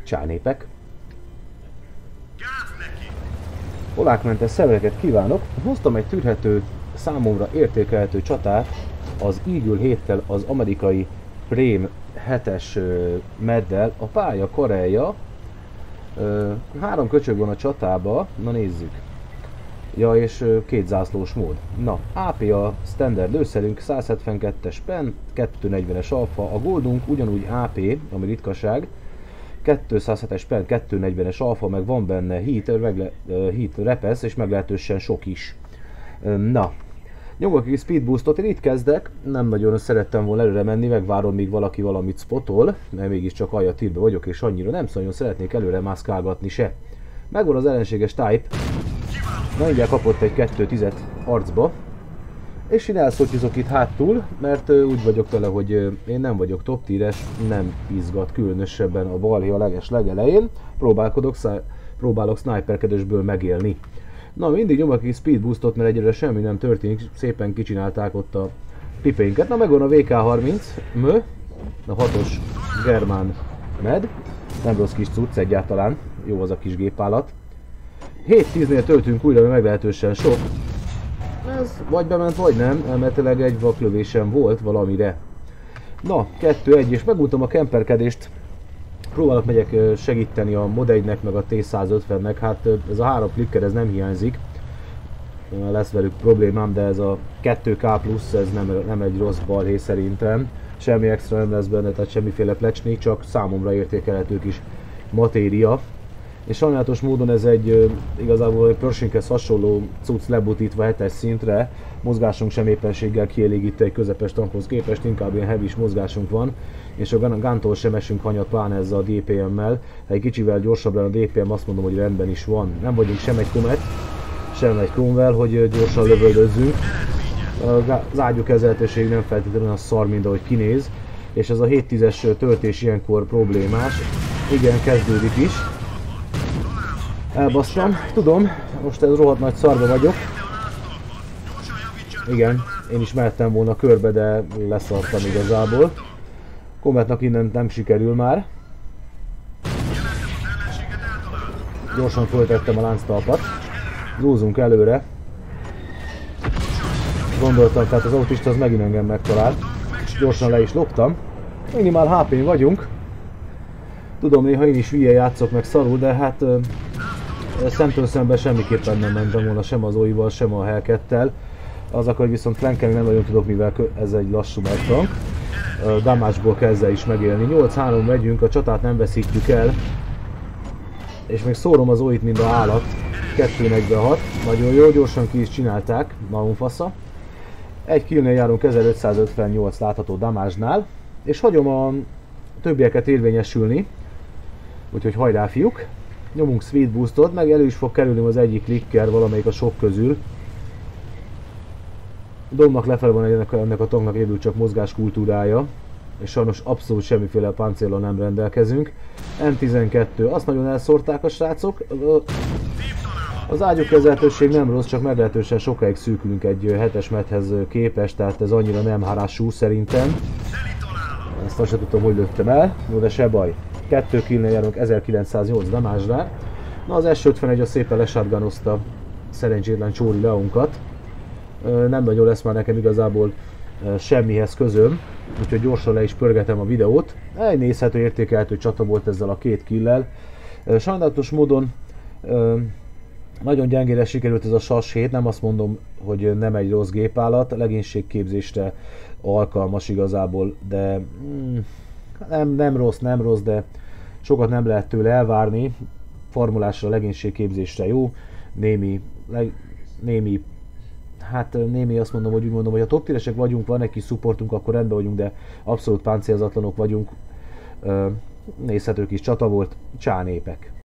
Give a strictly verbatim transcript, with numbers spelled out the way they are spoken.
Csánépek. Olákmentes szemeket kívánok! Hoztam egy tűrhető, számomra értékelhető csatát az Eagle héttel, az amerikai Prém hetes meddel. A pálya Korea. Három köcsög van a csatába, na nézzük. Ja, és két zászlós mód. Na, á pé a standard lőszerünk, száz hetvenkettes pen, kétszáznegyvenes alfa, a goldunk ugyanúgy á pé, ami ritkaság, kétszázhetes pen, kétszáznegyvenes alfa, meg van benne heat, regle, uh, heat repesz, és meglehetősen sok is. Uh, na, nyomok egy speed boostot, én itt kezdek, nem nagyon szerettem volna előre menni, megvárom míg valaki valamit spotol, mert mégiscsak alja tírbe vagyok, és annyira nem nagyon szeretnék előre mászkálgatni se. Megvan az ellenséges type. Na, mindjárt kapott egy kettő tízet arcba, és én elszottyuzok itt hátul, mert uh, úgy vagyok vele, hogy uh, én nem vagyok top tíres, nem izgat különösebben a balhé a leges legelején, próbálkodok, próbálok sniperkedésből megélni. Na, mindig nyomok egy speed boostot, mert egyre semmi nem történik, szépen kicsinálták ott a pipénket. Na, megvan a vé ká harminc, mö, a hatos Germán med, nem rossz kis cucc egyáltalán, jó az a kis gépállat. hét tíznél töltünk újra, mert meglehetősen sok. Ez vagy bement, vagy nem, elméletileg egy vaklövésem volt valamire. Na, kettő egy, és megmutatom a kemperkedést. Próbálok megyek segíteni a Mod egynek, meg a té százötvennek, hát ez a három klikker, ez nem hiányzik. Lesz velük problémám, de ez a kettő ká plusz, ez nem, nem egy rossz balhé szerintem. Semmi extra nem lesz benne, tehát semmiféle plecsni, csak számomra értékelhető kis matéria. És sajnálatos módon ez egy igazából egy Pershinkhez hasonló cucc lebutítva hetes szintre, mozgásunk sem éppenséggel kielégítő egy közepes tankhoz képest, inkább ilyen heavy mozgásunk van, és a Guntól sem esünk hanyat, pláne ezzel a dé pé em-mel. Ha egy kicsivel gyorsabb lenne a dé pé em, azt mondom, hogy rendben is van. Nem vagyunk sem egy Comet, sem egy Cromwell, hogy gyorsan lövöldözzünk. Az ágyúkezelhetőség nem feltétlenül olyan szar, mint ahogy kinéz, és ez a hét tízes töltés ilyenkor problémás. Igen, kezdődik is. Elbasztam, tudom, most ez rohadt nagy szarba vagyok. Igen, én is mehettem volna körbe, de leszartam igazából. Cometnak innen nem sikerül már. Gyorsan föltettem a lánctalpat. Zúzunk előre. Gondoltam, tehát az autista az megint engem megtalált. Gyorsan le is loptam. Minimál há pén vagyunk. Tudom, néha én is hülye játszok meg szarul, de hát szemtől szemben semmiképpen nem mentem volna sem az óival, sem a Hellcat-tel. Az akkor, hogy viszont flankelni nem nagyon tudok, mivel ez egy lassú megtank. Damage-ból kell ezzel is megélni. nyolc három megyünk, a csatát nem veszítjük el. És még szórom az óit, mint a állat. kettő negyvenhat. Nagyon jó, gyorsan ki is csinálták. Malomfasza. Egy killnél járunk ezerötszázötvennyolc látható damage-nál. És hagyom a többieket érvényesülni. Úgyhogy hajrá, fiúk! Nyomunk speed boostot, meg elő is fog kerülni az egyik klikker valamelyik a sok közül. Domnak lefelé van ennek, ennek a tanknak évül csak mozgáskultúrája, és sajnos abszolút semmiféle páncéllal nem rendelkezünk. em tizenkettő, azt nagyon elszórták a srácok. Az ágyúkezelhetőség nem rossz, csak meglehetősen sokáig szűkülünk egy hetes medhez képest, tehát ez annyira nem hárású szerintem. Ezt azt sem tudtam, hogy lőttem el, no, de se baj. Kettő killnél járunk ezerkilencszáznyolc damage-nál. Na, az es ötvenegy a szépen lesátgánozta szerencsétlen Csóri Leónkat. Nem nagyon lesz már nekem igazából semmihez közöm, úgyhogy gyorsan le is pörgetem a videót. Egy nézhető, értékelhető csata volt ezzel a két killel. Sajnálatos módon nagyon gyengére sikerült ez a sas hét, nem azt mondom, hogy nem egy rossz gépállat, legénységképzésre alkalmas igazából, de mm, nem, nem rossz, nem rossz, de sokat nem lehet tőle elvárni. Formulásra, legénységképzésre jó, némi, le, némi hát némi azt mondom, hogy úgy mondom, hogy ha top tíresek vagyunk, van egy kis supportunk, akkor rendben vagyunk, de abszolút páncélzatlanok vagyunk. Nézhető kis csata volt, csánépek.